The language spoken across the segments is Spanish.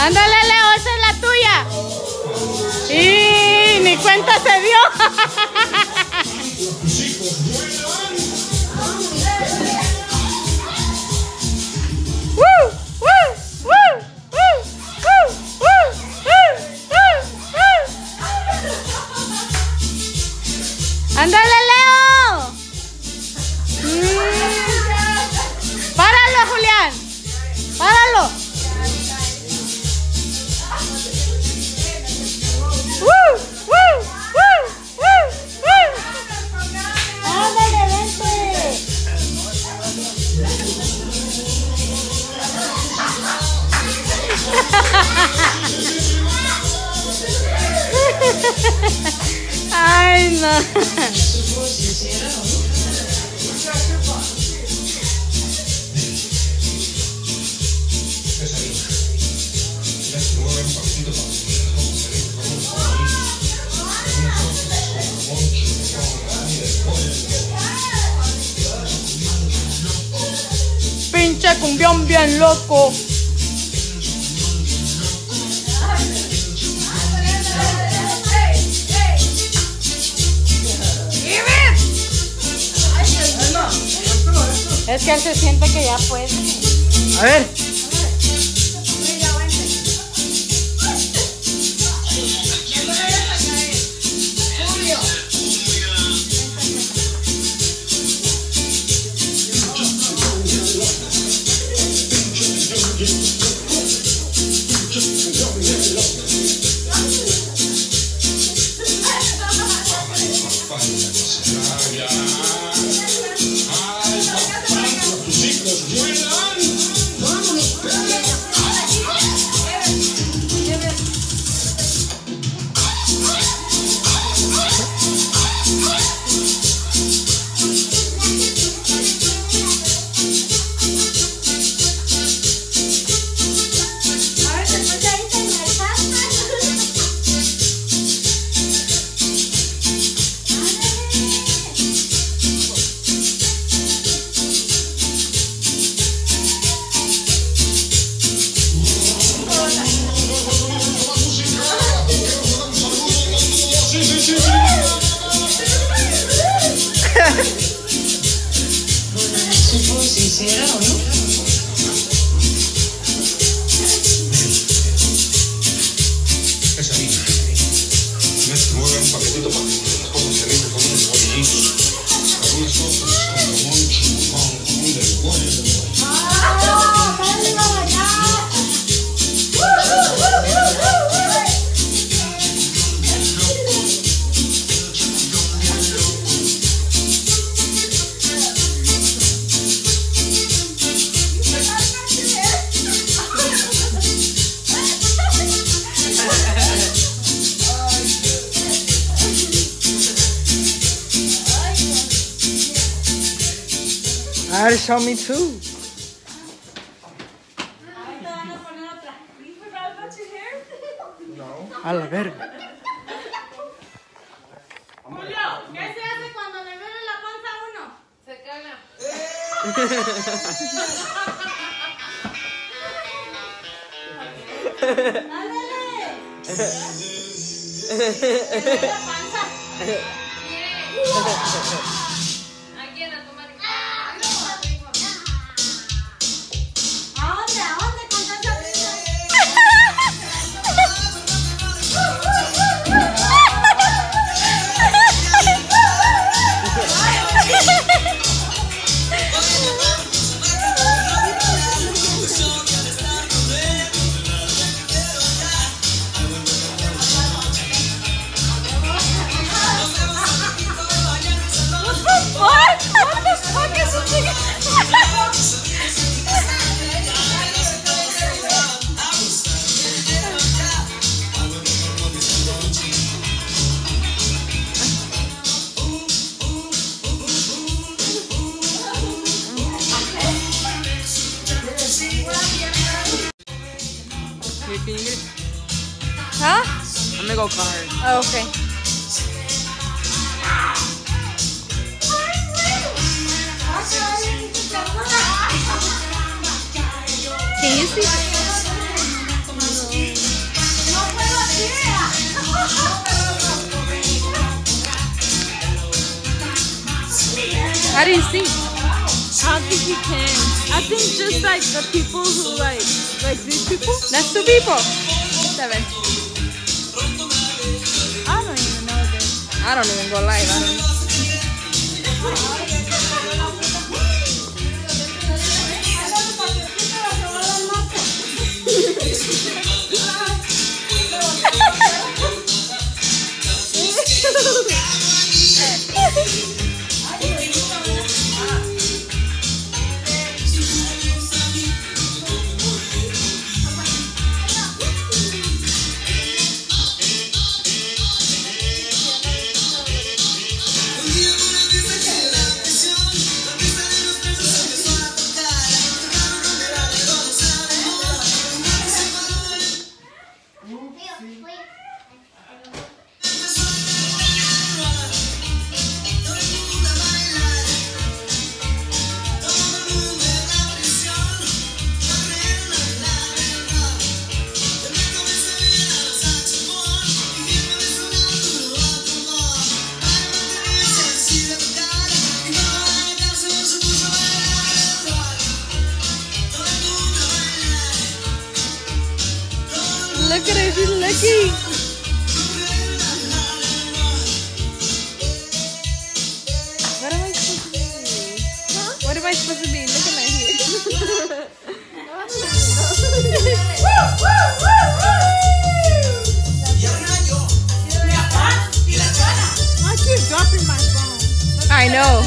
Ándale, Leo, esa es la tuya. Y ni cuenta se dio. Ándale, Leo. Páralo, Julián. Páralo. Ándale, vente. Ay, no. Pinche cumbión bien loco. Es que él se siente que ya puede. A ver. Show me too. No. A la verga. Julio, ¿qué se hace cuando le duele la panza a uno? Se caga. ¡Ándale! ¿Le duele la panza? Huh? I'm gonna go card. Oh, okay. Can you see? I didn't see. I don't think you can. I think just like the people who like these people. That's 2 people. 7. I don't even know this. I don't even go live. I don't know. Look at her, she's looking. What am I supposed to be? Huh? What am I supposed to be? Look at my hair. I keep dropping my phone. I know.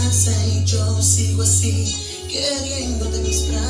casa y yo sigo así, queriéndote en mis brazos.